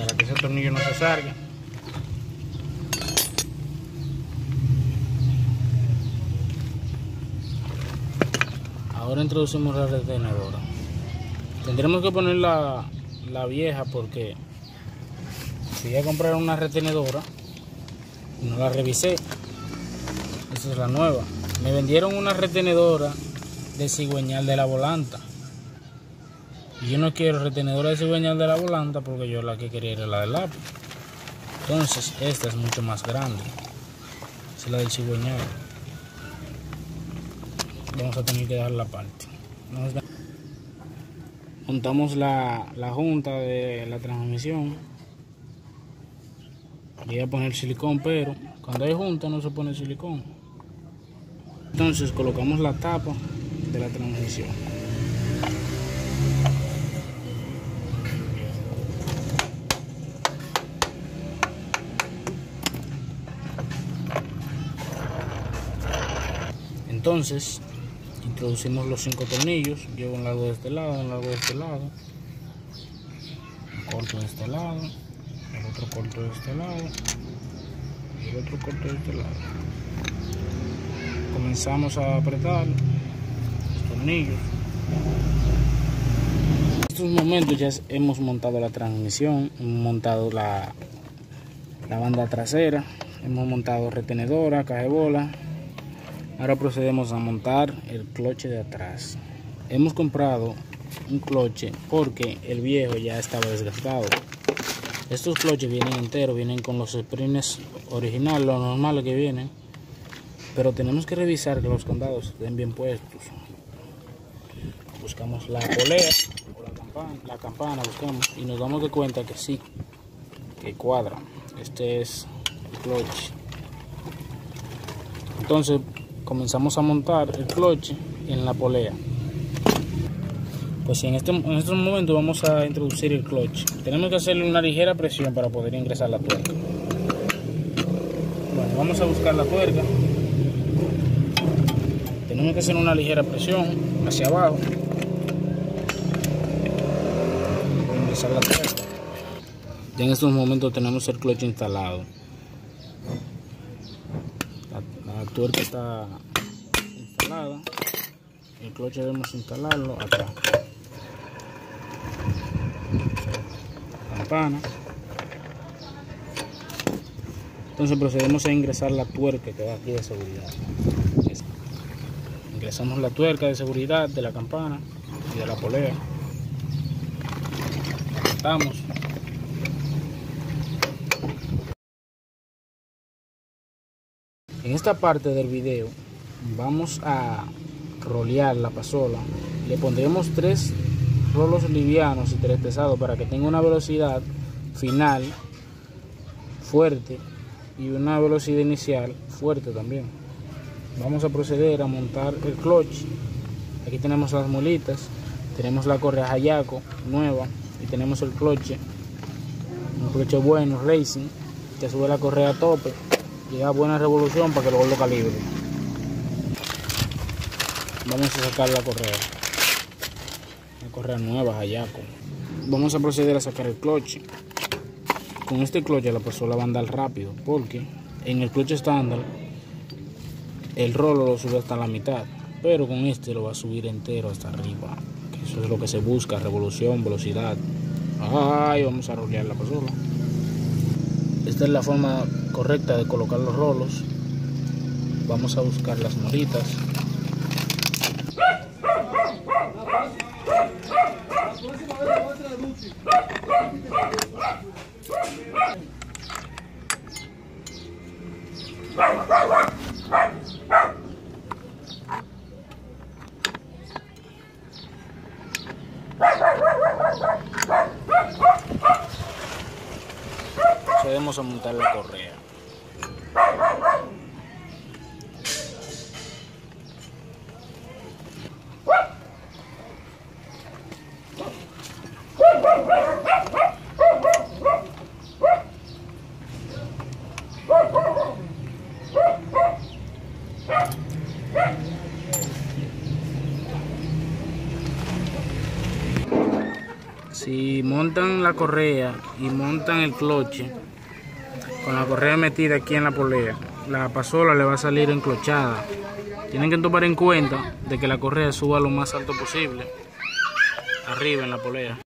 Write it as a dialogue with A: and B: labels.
A: para que ese tornillo no se salga. Ahora introducimos la retenedora. Tendremos que poner la vieja porque fui a comprar una retenedora y no la revisé. Esa es la nueva. Me vendieron una retenedora de cigüeñal de la volanta. Y yo no quiero retenedora de cigüeñal de la volanta porque yo la que quería era la del lápiz. Entonces esta es mucho más grande. Es la del cigüeñal. Vamos a tener que dar la parte. Montamos la junta de la transmisión. Voy a poner silicón, pero cuando hay junta no se pone silicón. Entonces colocamos la tapa de la transmisión. Entonces introducimos los 5 tornillos. Llevo un largo de este lado, un largo de este lado, un corto de este lado, el otro corto de este lado y el otro corto de este lado. Comenzamos a apretar los tornillos. En estos momentos ya hemos montado la transmisión, hemos montado la banda trasera, hemos montado retenedora, caja de bola. Ahora procedemos a montar el cloche de atrás. Hemos comprado un cloche porque el viejo ya estaba desgastado. Estos cloches vienen enteros, vienen con los springs originales, los normales que vienen. Pero tenemos que revisar que los candados estén bien puestos. Buscamos la polea o la campana buscamos y nos damos de cuenta que sí, que cuadra. Este es el cloche. Entonces comenzamos a montar el cloche en la polea. Pues en estos momentos vamos a introducir el cloche. Tenemos que hacerle una ligera presión para poder ingresar la tuerca. Bueno, vamos a buscar la tuerca. Tenemos que hacer una ligera presión hacia abajo para ingresar la tuerca. Ya en estos momentos tenemos el cloche instalado. La tuerca está instalada. El cloche debemos instalarlo acá. Campana. Entonces procedemos a ingresar la tuerca que va aquí de seguridad. Ingresamos la tuerca de seguridad de la campana y de la polea. La cortamos. En esta parte del video vamos a rolear la pasola. Le pondremos 3 rolos livianos y 3 pesados para que tenga una velocidad final fuerte y una velocidad inicial fuerte también. Vamos a proceder a montar el clutch. Aquí tenemos las mulitas, tenemos la correa Hayaco nueva y tenemos el cloche, un cloche bueno, racing, que sube la correa a tope y da buena revolución para que luego lo calibre. Vamos a sacar la correa nueva Hayaco. Vamos a proceder a sacar el cloche. Con este cloche la pasola va a andar rápido porque en el cloche estándar el rolo lo sube hasta la mitad, pero con este lo va a subir entero hasta arriba, que eso es lo que se busca, revolución, velocidad. Vamos a rolear la pasola. Esta es la forma correcta de colocar los rolos. Vamos a buscar las molitas. Procedemos a montar la correa. Si montan la correa y montan el cloche con la correa metida aquí en la polea, la pasola le va a salir enclochada. Tienen que tomar en cuenta de que la correa suba lo más alto posible arriba en la polea.